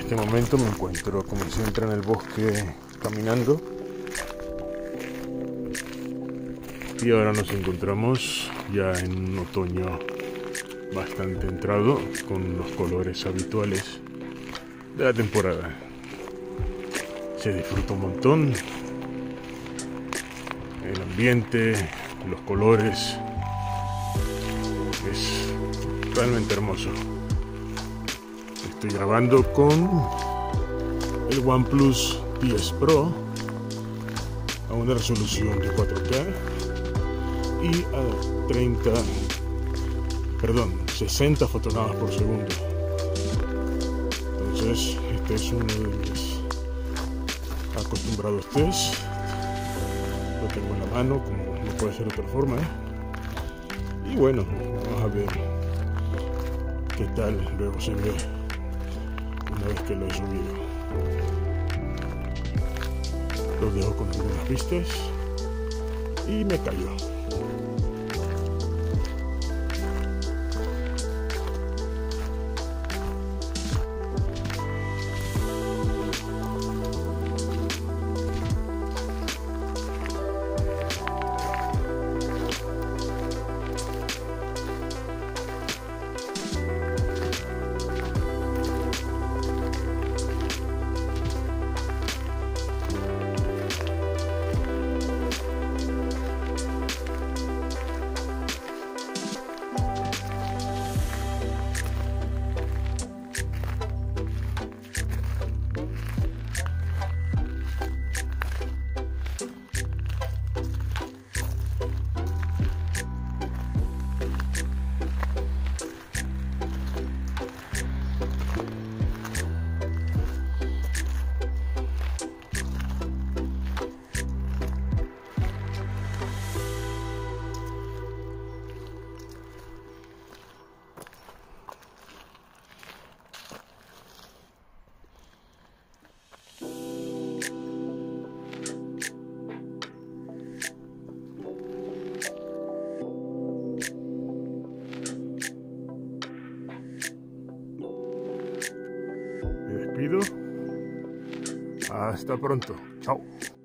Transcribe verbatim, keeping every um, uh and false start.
este momento me encuentro, como siempre, en el bosque caminando. Y ahora nos encontramos ya en un otoño bastante entrado, con los colores habituales de la temporada. Se disfruta un montón el ambiente, los colores. Es realmente hermoso. Estoy grabando con el OnePlus diez Pro a una resolución de cuatro K y a treinta, perdón, sesenta fotogramas por segundo. Entonces, este es uno de mis acostumbrados test. Lo tengo en la mano, como no puede ser de otra forma. Y bueno, vamos a ver qué tal luego se ve una vez que lo he subido. Los dejo con algunas pistas y me callo. Me despido. Hasta pronto. Chao.